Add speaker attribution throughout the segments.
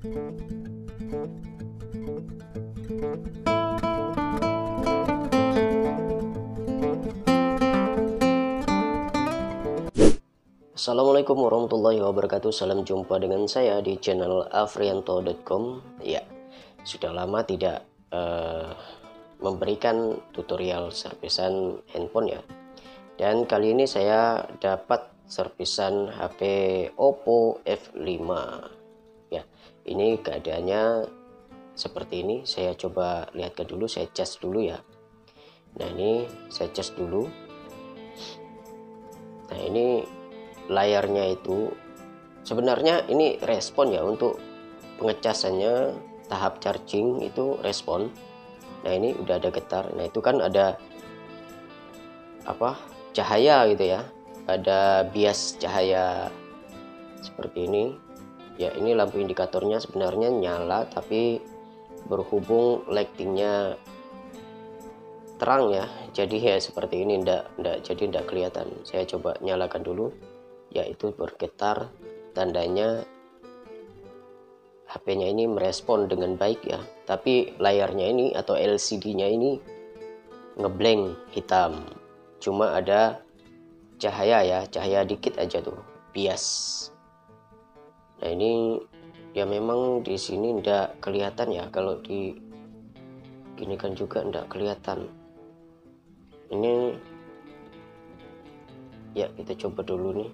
Speaker 1: Assalamualaikum warahmatullahi wabarakatuh. Salam jumpa dengan saya di channel afrianto.com. Ya, sudah lama tidak memberikan tutorial servisan handphone ya. Dan kali ini saya dapat servisan HP Oppo F5. Ya, ini keadaannya seperti ini. Saya coba lihatkan dulu, saya cas dulu ya. Nah, ini saya cas dulu. Nah, ini layarnya itu sebenarnya ini respon ya, untuk pengecasannya tahap charging itu respon. Nah, ini udah ada getar. Nah, itu kan ada apa, cahaya gitu ya, ada bias cahaya seperti ini ya. Ini lampu indikatornya sebenarnya nyala, tapi berhubung lightingnya terang ya, jadi ya seperti ini, ndak kelihatan. Saya coba nyalakan dulu. Yaitu bergetar, tandanya HP-nya ini merespon dengan baik ya. Tapi layarnya ini atau LCD-nya ini ngeblank hitam, cuma ada cahaya ya, cahaya dikit aja tuh, bias. Nah, ini ya memang di sini ndak kelihatan ya, kalau di gini kan juga ndak kelihatan. Ini ya, kita coba dulu nih.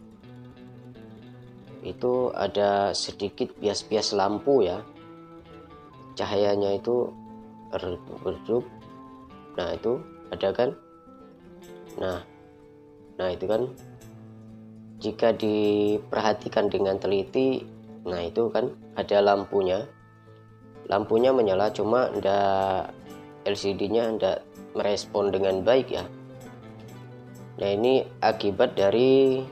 Speaker 1: Itu ada sedikit bias-bias lampu ya, cahayanya itu redup. Nah, itu ada kan. Nah itu kan, jika diperhatikan dengan teliti, nah itu kan ada lampunya menyala, cuma ndak, LCD-nya ndak merespon dengan baik ya. Nah, ini akibat dari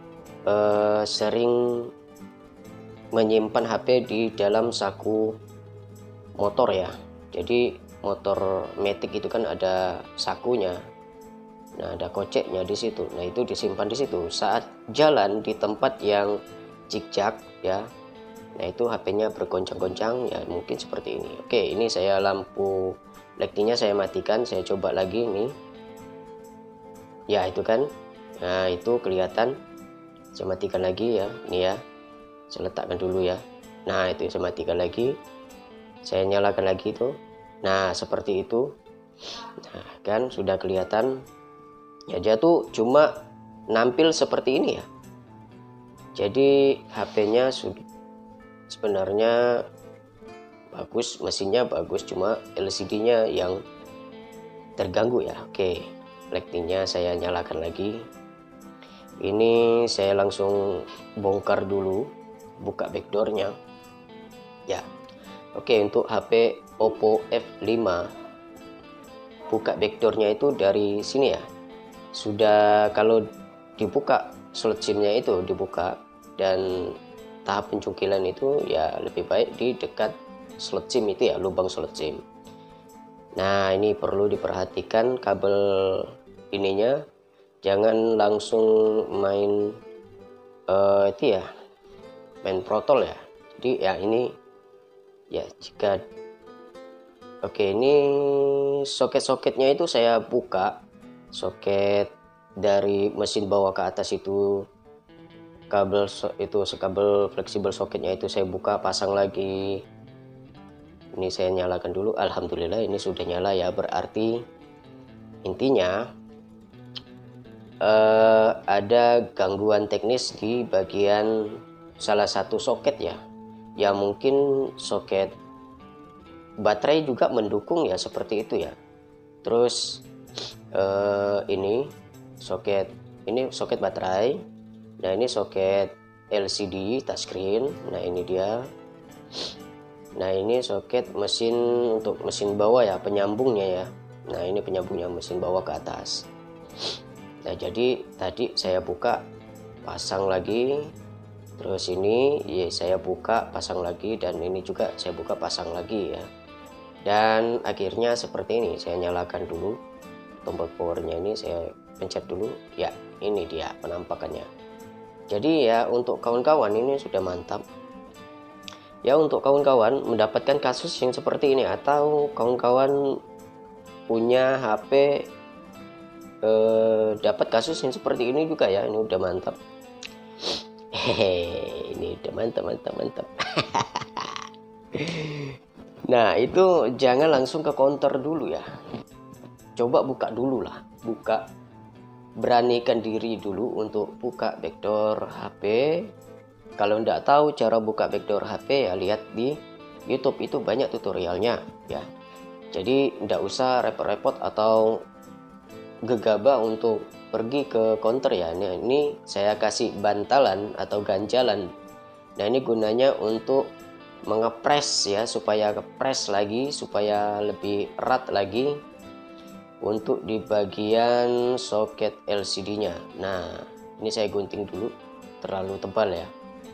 Speaker 1: sering menyimpan HP di dalam saku motor ya. Jadi motor Matic itu kan ada sakunya. Nah, ada koceknya di situ. Nah, itu disimpan di situ. Saat jalan di tempat yang zigzag ya, nah itu HP-nya bergoncang-goncang ya, mungkin seperti ini. Oke, ini saya lampu lightingnya saya matikan. Saya coba lagi nih. Ya, itu kan. Nah, itu kelihatan. Saya matikan lagi ya, ini ya, saya letakkan dulu ya. Nah, itu saya matikan lagi, saya nyalakan lagi tuh. Nah, seperti itu. Nah, kan sudah kelihatan ya, dia tuh cuma nampil seperti ini ya. Jadi HP-nya sebenarnya bagus, mesinnya bagus, cuma LCD-nya yang terganggu ya. Oke, lightingnya saya nyalakan lagi. Ini saya langsung bongkar dulu, buka backdoornya ya. Oke, untuk HP Oppo F5, buka backdoornya itu dari sini ya. Sudah, kalau dibuka slot SIM-nya itu dibuka, dan tahap pencungkilan itu ya lebih baik di dekat slot SIM itu ya, lubang slot SIM. Nah, ini perlu diperhatikan kabel ininya, jangan langsung main itu ya, main protol ya. Jadi ya ini ya, jika oke, ini soket-soketnya itu saya buka. Soket dari mesin bawah ke atas itu, kabel itu kabel fleksibel soketnya itu saya buka, pasang lagi. Ini saya nyalakan dulu. Alhamdulillah ini sudah nyala ya, berarti intinya ada gangguan teknis di bagian salah satu soket ya. Ya, mungkin soket baterai juga mendukung ya, seperti itu ya. Terus ini soket baterai. Nah, ini soket LCD touchscreen. Nah, ini dia. Nah, ini soket mesin, untuk mesin bawah ya, penyambungnya ya. Nah, ini penyambungnya mesin bawah ke atas. Nah, jadi tadi saya buka, pasang lagi, terus ini ya saya buka, pasang lagi, dan ini juga saya buka, pasang lagi ya. Dan akhirnya seperti ini. Saya nyalakan dulu tombol powernya, ini saya pencet dulu ya. Ini dia penampakannya. Jadi ya, untuk kawan-kawan ini sudah mantap. Ya, untuk kawan-kawan mendapatkan kasus yang seperti ini, atau kawan-kawan punya HP dapat kasus yang seperti ini juga ya, ini udah mantap. Hehehe, ini udah mantap. Nah, itu jangan langsung ke counter dulu ya. Coba buka dulu lah, beranikan diri dulu untuk buka backdoor HP. Kalau nggak tahu cara buka backdoor HP ya lihat di YouTube, itu banyak tutorialnya ya. Jadi nggak usah repot-repot atau gegabah untuk pergi ke counter ya. Nah, ini saya kasih bantalan atau ganjalan. Nah, ini gunanya untuk mengepres ya, supaya kepres lagi, supaya lebih erat lagi untuk di bagian soket LCD-nya. Nah, ini saya gunting dulu, terlalu tebal ya.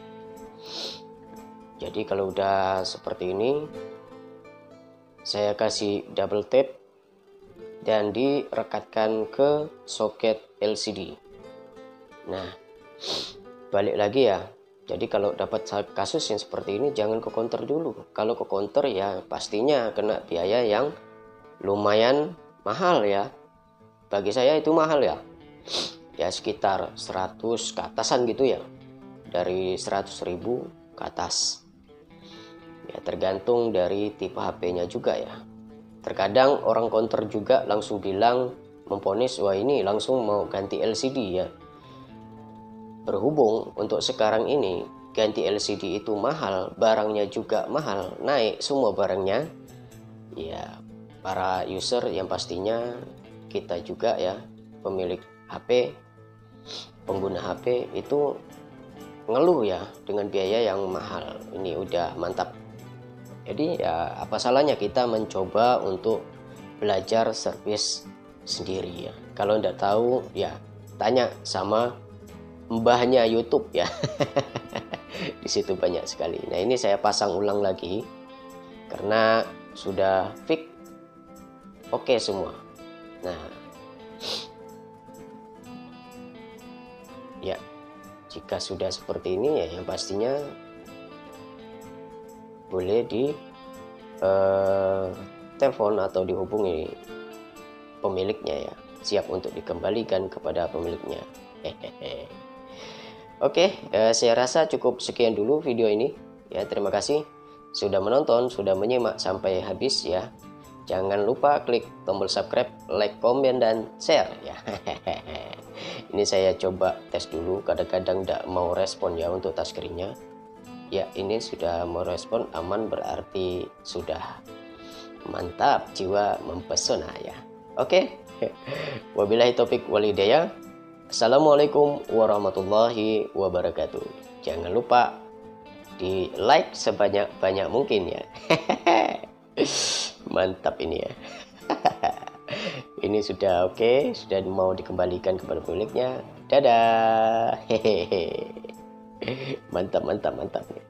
Speaker 1: Jadi kalau udah seperti ini, saya kasih double tap dan direkatkan ke soket LCD. Nah, balik lagi ya. Jadi kalau dapat kasus yang seperti ini jangan ke counter dulu. Kalau ke counter ya pastinya kena biaya yang lumayan mahal ya. Bagi saya itu mahal ya. Ya sekitar 100 ke atasan gitu ya. Dari 100.000 ke atas. Ya tergantung dari tipe HP-nya juga ya. Terkadang orang counter juga langsung bilang, memponis, wah ini langsung mau ganti LCD ya. Berhubung untuk sekarang ini ganti LCD itu mahal, barangnya juga mahal, naik semua barangnya. Ya, para user yang pastinya kita juga ya, pemilik HP, pengguna HP itu ngeluh ya dengan biaya yang mahal. Ini udah mantap. Jadi ya apa salahnya kita mencoba untuk belajar servis sendiri ya. Kalau nggak tahu ya tanya sama mbahnya YouTube ya. Di situ banyak sekali. Nah, ini saya pasang ulang lagi karena sudah fix oke semua. Nah, ya jika sudah seperti ini ya yang pastinya boleh di telepon atau dihubungi pemiliknya ya, siap untuk dikembalikan kepada pemiliknya. Oke, saya rasa cukup sekian dulu video ini ya. Terima kasih sudah menonton, sudah menyimak sampai habis ya. Jangan lupa klik tombol subscribe, like, komen, dan share ya. Ini saya coba tes dulu, kadang-kadang tidak mau respon ya untuk touchscreen-nya. Ya, ini sudah merespon, aman, berarti sudah mantap, jiwa mempesona ya. Oke. Wabillahi taufik wal hidayah. Assalamualaikum warahmatullahi wabarakatuh. Jangan lupa di like sebanyak-banyak mungkin ya. Mantap ini ya. Ini sudah oke, sudah mau dikembalikan kepada pemiliknya. Dadah. Hehehe. Mantap.